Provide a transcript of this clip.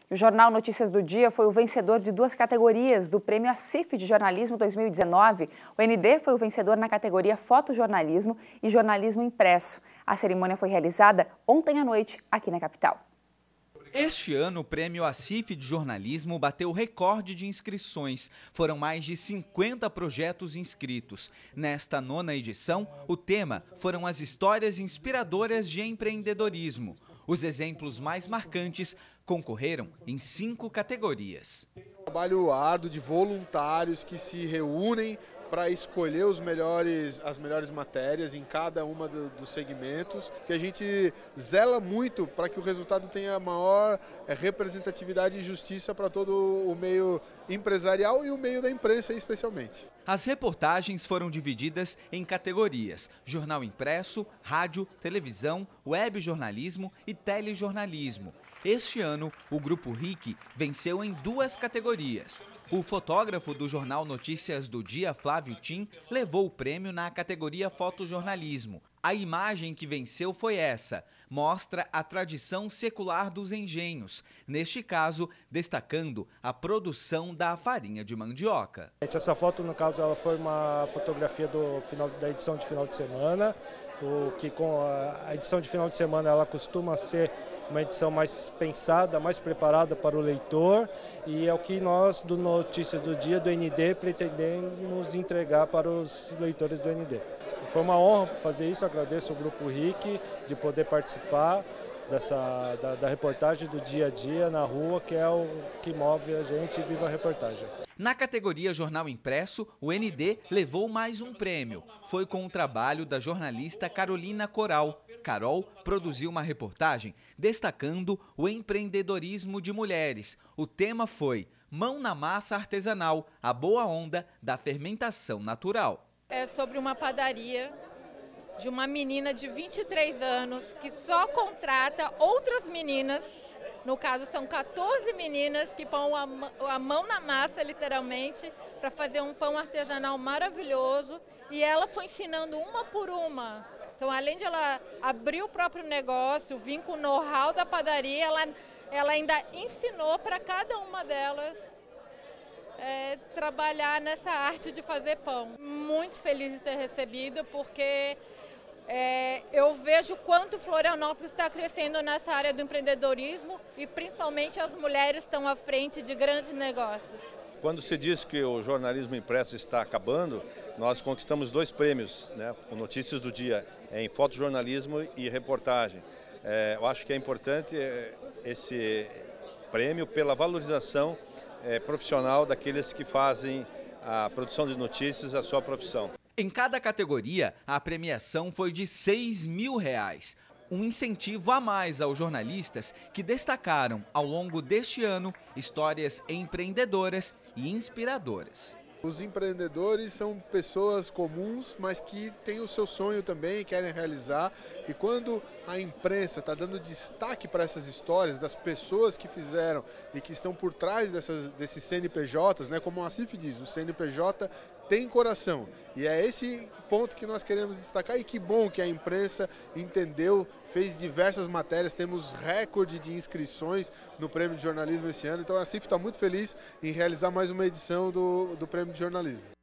O Jornal Notícias do Dia foi o vencedor de 2 categorias do Prêmio ACIF de Jornalismo 2019. O ND foi o vencedor na categoria Fotojornalismo e Jornalismo Impresso. A cerimônia foi realizada ontem à noite, aqui na capital. Este ano, o Prêmio ACIF de Jornalismo bateu recorde de inscrições. Foram mais de 50 projetos inscritos. Nesta 9ª edição, o tema foram as histórias inspiradoras de empreendedorismo. Os exemplos mais marcantes concorreram em 5 categorias. Trabalho árduo de voluntários que se reúnem para escolher as melhores matérias em cada uma dos segmentos, que a gente zela muito para que o resultado tenha maior representatividade e justiça para todo o meio empresarial e o meio da imprensa especialmente. As reportagens foram divididas em categorias: jornal impresso, rádio, televisão, web jornalismo e telejornalismo. Este ano, o Grupo RIC venceu em 2 categorias. O fotógrafo do Jornal Notícias do Dia, Flávio Tim, levou o prêmio na categoria Fotojornalismo. A imagem que venceu foi essa: mostra a tradição secular dos engenhos, neste caso, destacando a produção da farinha de mandioca. Essa foto, no caso, ela foi uma fotografia da edição de final de semana, que com a edição de final de semana ela costuma ser uma edição mais pensada, mais preparada para o leitor, e é o que nós, do Notícias do Dia, do ND, pretendemos entregar para os leitores do ND. Foi uma honra fazer isso, agradeço ao Grupo RIC de poder participar da reportagem do dia a dia na rua, que é o que move a gente. Viva a reportagem. Na categoria Jornal Impresso, o ND levou mais um prêmio. Foi com o trabalho da jornalista Carolina Coral. Carol produziu uma reportagem destacando o empreendedorismo de mulheres. O tema foi Mão na Massa Artesanal, a boa onda da fermentação natural. É sobre uma padaria de uma menina de 23 anos que só contrata outras meninas. No caso, são 14 meninas que põem a mão na massa, literalmente, para fazer um pão artesanal maravilhoso. E ela foi ensinando uma por uma. Então, além de ela abrir o próprio negócio, vir com o know-how da padaria, ela ainda ensinou para cada uma delas trabalhar nessa arte de fazer pão. Muito feliz de ter recebido, porque eu vejo quanto Florianópolis está crescendo nessa área do empreendedorismo e principalmente as mulheres estão à frente de grandes negócios. Quando se diz que o jornalismo impresso está acabando, nós conquistamos 2 prêmios, né? O Notícias do Dia em fotojornalismo e reportagem. Eu acho que é importante esse prêmio pela valorização profissional daqueles que fazem a produção de notícias a sua profissão. Em cada categoria, a premiação foi de R$6 mil. Um incentivo a mais aos jornalistas que destacaram, ao longo deste ano, histórias empreendedoras e inspiradoras. Os empreendedores são pessoas comuns, mas que têm o seu sonho também, querem realizar. E quando a imprensa está dando destaque para essas histórias das pessoas que fizeram e que estão por trás desses CNPJs, né, como a ACIF diz, o CNPJ tem coração. E é esse ponto que nós queremos destacar, e que bom que a imprensa entendeu, fez diversas matérias, temos recorde de inscrições no Prêmio de Jornalismo esse ano, então a ACIF está muito feliz em realizar mais uma edição do Prêmio de Jornalismo.